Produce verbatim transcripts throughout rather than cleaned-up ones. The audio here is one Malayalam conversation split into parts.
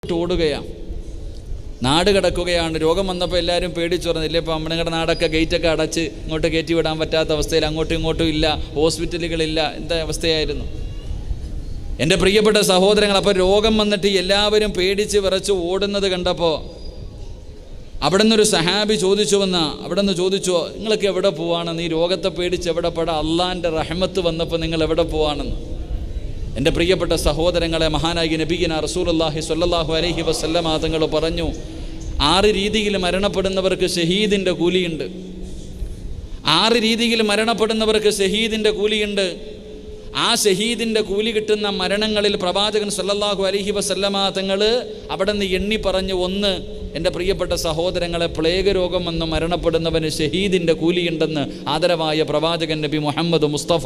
ഓടുകയാണ്. നാട് കിടക്കുകയാണ്. രോഗം വന്നപ്പോൾ എല്ലാവരും പേടിച്ചു പറഞ്ഞില്ലേ, ഇപ്പോൾ നമ്മുടെ നാടൊക്കെ ഗേറ്റൊക്കെ അടച്ച് ഇങ്ങോട്ട് കയറ്റി വിടാൻ പറ്റാത്ത അവസ്ഥയിൽ, അങ്ങോട്ടും ഇങ്ങോട്ടും ഇല്ല, ഹോസ്പിറ്റലുകളില്ല, എന്താ അവസ്ഥയായിരുന്നു എൻ്റെ പ്രിയപ്പെട്ട സഹോദരങ്ങൾ. അപ്പോൾ രോഗം വന്നിട്ട് എല്ലാവരും പേടിച്ച് വിറച്ച് ഓടുന്നത് കണ്ടപ്പോൾ അവിടെ നിന്നൊരു സഹാബി ചോദിച്ചു വന്ന അവിടെ നിന്ന് ചോദിച്ചു, നിങ്ങളൊക്കെ എവിടെ പോവാണെന്ന്? ഈ രോഗത്തെ പേടിച്ച് എവിടെ പെടാ? അള്ളാൻ്റെ റഹ്മത്ത് വന്നപ്പോൾ നിങ്ങൾ എവിടെ പോവാണെന്ന്? എൻ്റെ പ്രിയപ്പെട്ട സഹോദരങ്ങളെ, മഹാനായി നബിയിന റസൂലുള്ളാഹി സ്വല്ലല്ലാഹു അലൈഹി വസല്ലമ തങ്ങൾ പറഞ്ഞു, ആറ് രീതിയിൽ മരണപ്പെടുന്നവർക്ക് ഷഹീദിൻ്റെ കൂലിയുണ്ട്. ആറ് രീതിയിൽ മരണപ്പെടുന്നവർക്ക് ഷഹീദിൻ്റെ കൂലിയുണ്ട്. ആ ഷഹീദിൻ്റെ കൂലി കിട്ടുന്ന മരണങ്ങളിൽ പ്രവാചകൻ സ്വല്ലല്ലാഹു അലൈഹി വസല്ലമ തങ്ങൾ അവിടെ നിന്ന് എണ്ണി പറഞ്ഞു, ഒന്ന്, എൻ്റെ പ്രിയപ്പെട്ട സഹോദരങ്ങളെ, പ്ലേഗ് രോഗം വന്ന് മരണപ്പെടുന്നവന് ഷഹീദിൻ്റെ കൂലിയുണ്ടെന്ന് ആദരവായ പ്രവാചകൻ നബി മുഹമ്മദ് മുസ്തഫ.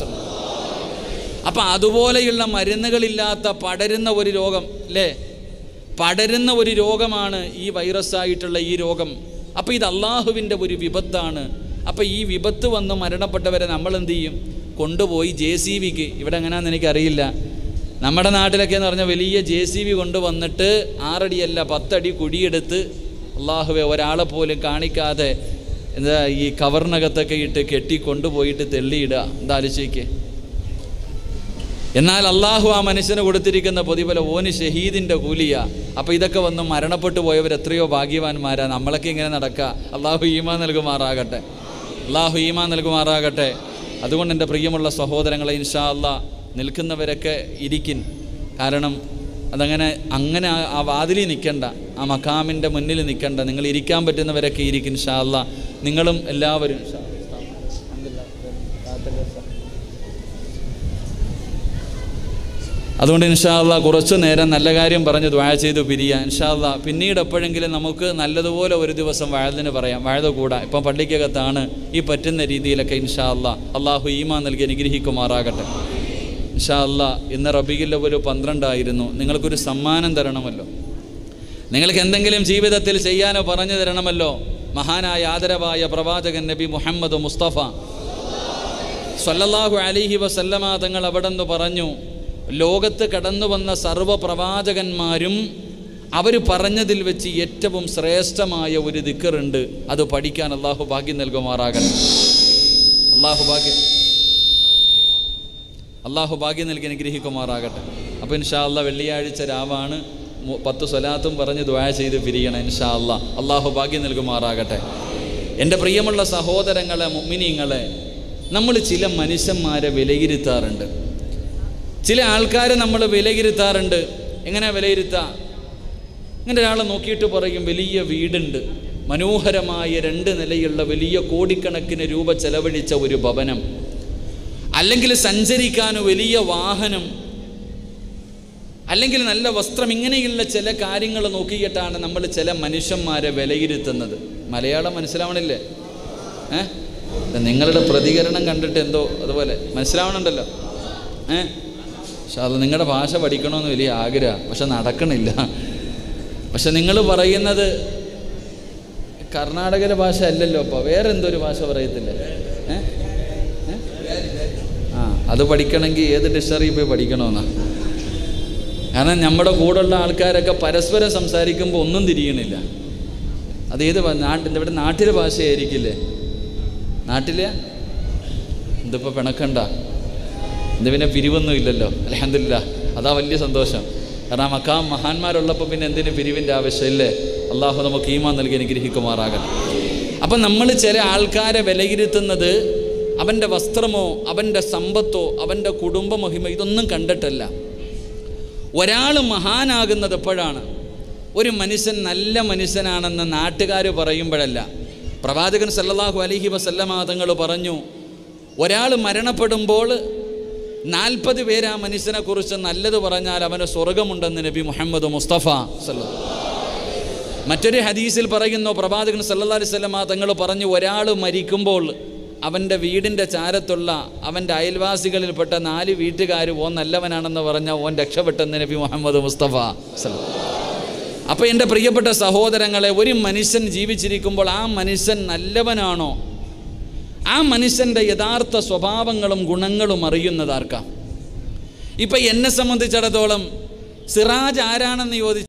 അപ്പം അതുപോലെയുള്ള മരുന്നുകളില്ലാത്ത പടരുന്ന ഒരു രോഗം അല്ലേ, പടരുന്ന ഒരു രോഗമാണ് ഈ വൈറസായിട്ടുള്ള ഈ രോഗം. അപ്പോൾ ഇത് അള്ളാഹുവിൻ്റെ ഒരു വിപത്താണ്. അപ്പോൾ ഈ വിപത്ത് വന്ന് മരണപ്പെട്ടവരെ നമ്മൾ എന്ത് ചെയ്യും? കൊണ്ടുപോയി ജെ സി ബിക്ക്, ഇവിടെ എങ്ങനെയാണെന്ന് എനിക്കറിയില്ല, നമ്മുടെ നാട്ടിലൊക്കെ എന്ന് പറഞ്ഞാൽ വലിയ ജെ സി ബി കൊണ്ടുവന്നിട്ട് ആറടിയല്ല പത്തടി കുഴിയെടുത്ത് അള്ളാഹുവെ ഒരാളെ പോലും കാണിക്കാതെ എന്താ ഈ കവറിനകത്തൊക്കെ ഇട്ട് കെട്ടി കൊണ്ടുപോയിട്ട് തെള്ളിയിടുക. എന്താ ആലോചിക്ക്. എന്നാൽ അള്ളാഹു ആ മനുഷ്യന് കൊടുത്തിരിക്കുന്ന പ്രതിഫലം ഓന് ഷഹീദിൻ്റെ കൂലിയാ. അപ്പോൾ ഇതൊക്കെ വന്ന് മരണപ്പെട്ടു പോയവർ എത്രയോ ഭാഗ്യവാന്മാരാ. നമ്മളൊക്കെ ഇങ്ങനെ നടക്കുക. അള്ളാഹു ഈമാൻ നൽകുമാറാകട്ടെ, അള്ളാഹു ഈമാൻ നൽകുമാറാകട്ടെ. അതുകൊണ്ട് എൻ്റെ പ്രിയമുള്ള സഹോദരങ്ങളെ, ഇൻഷാ അല്ലാഹ് നിൽക്കുന്നവരൊക്കെ ഇരിക്കിൻ. കാരണം അതങ്ങനെ അങ്ങനെ ആ വാതിലിൽ നിൽക്കണ്ട, ആ മഖാമിൻ്റെ മുന്നിൽ നിൽക്കണ്ട. നിങ്ങൾ ഇരിക്കാൻ പറ്റുന്നവരൊക്കെ ഇരിക്കും ഇൻഷാ അല്ലാഹ്. നിങ്ങളും എല്ലാവരും അതുകൊണ്ട് ഇൻഷാ അല്ലാഹ് കുറച്ചു നേരം നല്ല കാര്യം പറഞ്ഞ് ദുആ ചെയ്ത് പിരിയാം ഇൻഷാ അല്ലാഹ്. പിന്നീട് എപ്പോഴെങ്കിലും നമുക്ക് നല്ലതുപോലെ ഒരു ദിവസം വഅദിന് പറയാം, വഅദ് കൂടാ. ഇപ്പം പള്ളിക്കകത്താണ്, ഈ പറ്റുന്ന രീതിയിലൊക്കെ ഇൻഷാ അല്ലാഹ്. അള്ളാഹു ഈമാൻ നൽകി അനുഗ്രഹിക്കുമാറാകട്ടെ ഇൻഷാ അല്ലാഹ്. ഇന്ന് റബീഉൽ അവ്വൽ പന്ത്രണ്ടായിരുന്നു. നിങ്ങൾക്കൊരു സമ്മാനം തരണമല്ലോ, നിങ്ങൾക്ക് എന്തെങ്കിലും ജീവിതത്തിൽ ചെയ്യാനോ പറഞ്ഞു തരണമല്ലോ. മഹാനായ ആദരവായ പ്രവാചകൻ നബി മുഹമ്മദ് മുസ്തഫ സ്വല്ലല്ലാഹു അലൈഹി വസല്ലമ തങ്ങൾ അവിടെ നിന്ന് പറഞ്ഞു, ലോകത്ത് കടന്നു വന്ന സർവ്വ പ്രവാചകന്മാരും അവർ പറഞ്ഞതിൽ വെച്ച് ഏറ്റവും ശ്രേഷ്ഠമായ ഒരു ദിക്റുണ്ട്, അത് പഠിക്കാൻ അള്ളാഹു ഭാഗ്യം നൽകുമാറാകട്ടെ. അള്ളാഹു ഭാഗ്യം അള്ളാഹു ഭാഗ്യം നൽകി അനുഗ്രഹിക്കുമാറാകട്ടെ. അപ്പോൾ ഇൻഷാ അല്ലാഹ് വെള്ളിയാഴ്ച രാവാണ്, പത്ത് സ്വലാത്തും പറഞ്ഞ് ദുആ ചെയ്ത് പിരിയണം ഇൻഷാ അല്ലാഹ്. അള്ളാഹു ഭാഗ്യം നൽകുമാറാകട്ടെ. എൻ്റെ പ്രിയമുള്ള സഹോദരങ്ങളെ, മുഅ്മിനീങ്ങളെ, നമ്മൾ ചില മനുഷ്യന്മാരെ വിലയിരുത്താറുണ്ട്, ചില ആൾക്കാരെ നമ്മൾ വിലയിരുത്താറുണ്ട്. എങ്ങനെ വിലയിരുത്താം? ഇങ്ങനെ ഒരാളെ നോക്കിയിട്ട് പറയും, വലിയ വീടുണ്ട്, മനോഹരമായ രണ്ട് നിലയുള്ള വലിയ കോടിക്കണക്കിന് രൂപ ചെലവഴിച്ച ഒരു ഭവനം, അല്ലെങ്കിൽ സഞ്ചരിക്കാൻ വലിയ വാഹനം, അല്ലെങ്കിൽ നല്ല വസ്ത്രം, ഇങ്ങനെയുള്ള ചില കാര്യങ്ങൾ നോക്കിയിട്ടാണ് നമ്മൾ ചില മനുഷ്യന്മാരെ വിലയിരുത്തുന്നത്. മലയാളം മനസ്സിലാവണില്ലേ? ഏ നിങ്ങളുടെ പ്രതികരണം കണ്ടിട്ട് എന്തോ അതുപോലെ മനസ്സിലാവണുണ്ടല്ലോ. ഏ പക്ഷെ അത് നിങ്ങളുടെ ഭാഷ പഠിക്കണമെന്ന് വലിയ ആഗ്രഹം, പക്ഷെ നടക്കണില്ല. പക്ഷെ നിങ്ങൾ പറയുന്നത് കർണാടകയിലെ ഭാഷ അല്ലല്ലോ, അപ്പോൾ വേറെ എന്തൊരു ഭാഷ പറയത്തില്ലേ? ഏ ആ അത് പഠിക്കണമെങ്കിൽ ഏത് ഡിക്ഷണറിയിൽ പോയി പഠിക്കണമെന്നാ. കാരണം നമ്മുടെ കൂടെയുള്ള ആൾക്കാരൊക്കെ പരസ്പരം സംസാരിക്കുമ്പോൾ ഒന്നും തിരിയണില്ല. അതേത് നാട്ടിൽ ഇവിടെ നാട്ടിലെ ഭാഷയായിരിക്കില്ലേ? നാട്ടിലെ ഇതിപ്പോൾ പിണക്കണ്ട, ഇത് പിന്നെ പിരിവൊന്നും ഇല്ലല്ലോ, അൽഹംദുലില്ലാഹ്. അതാ വലിയ സന്തോഷം. കാരണം മക്കാം മഹാന്മാരുള്ളപ്പോൾ പിന്നെ എന്തിന് പിരിവിൻ്റെ ആവശ്യമില്ലേ? അള്ളാഹു നമുക്ക് ഈമാൻ നൽകി അനുഗ്രഹിക്കുമാറാകട്ടെ. അപ്പം നമ്മൾ ചില ആൾക്കാരെ വിലയിരുത്തുന്നത് അവൻ്റെ വസ്ത്രമോ അവൻ്റെ സമ്പത്തോ അവൻ്റെ കുടുംബ മഹിമ ഇതൊന്നും കണ്ടിട്ടല്ല. ഒരാൾ മഹാനാകുന്നത് എപ്പോഴാണ്? ഒരു മനുഷ്യൻ നല്ല മനുഷ്യനാണെന്ന് നാട്ടുകാർ പറയുമ്പോഴല്ല. പ്രവാചകൻ സല്ലല്ലാഹു അലൈഹി വസല്ലമ തങ്ങൾ പറഞ്ഞു, ഒരാൾ മരണപ്പെടുമ്പോൾ നാൽപ്പത് പേര് ആ മനുഷ്യനെക്കുറിച്ച് നല്ലത് പറഞ്ഞാൽ അവന് സ്വർഗമുണ്ടെന്ന് നബി മുഹമ്മദ് മുസ്തഫ സല്ലല്ലാഹു. മറ്റൊരു ഹദീസിൽ പറയുന്നു, പ്രവാചകൻ സല്ലല്ലാഹു അലൈഹി വസല്ലമ തങ്ങൾ പറഞ്ഞു, ഒരാൾ മരിക്കുമ്പോൾ അവൻ്റെ വീടിൻ്റെ ചാരത്തുള്ള അവൻ്റെ അയൽവാസികളിൽപ്പെട്ട നാല് വീട്ടുകാർ ഓൻ നല്ലവനാണെന്ന് പറഞ്ഞാൽ ഓൻ രക്ഷപ്പെട്ടെന്ന് നബി മുഹമ്മദ് മുസ്തഫ സല്ലല്ലാഹു. അപ്പോൾ എൻ്റെ പ്രിയപ്പെട്ട സഹോദരങ്ങളെ, ഒരു മനുഷ്യൻ ജീവിച്ചിരിക്കുമ്പോൾ ആ മനുഷ്യൻ നല്ലവനാണോ, ആ മനുഷ്യൻ്റെ യഥാർത്ഥ സ്വഭാവങ്ങളും ഗുണങ്ങളും അറിയുന്നതാർക്കാം? ഇപ്പം എന്നെ സംബന്ധിച്ചിടത്തോളം സിറാജ് ആരാണെന്ന് ചോദിച്ചു